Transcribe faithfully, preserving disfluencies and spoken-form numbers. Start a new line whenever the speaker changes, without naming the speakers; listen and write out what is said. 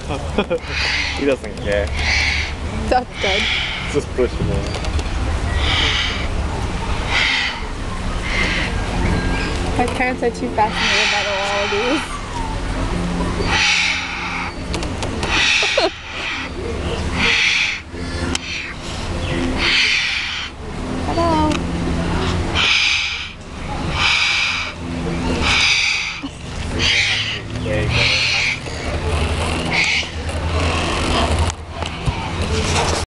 He doesn't care.
That's good.
Just push him in.
My parents are too fascinated by the wallabies.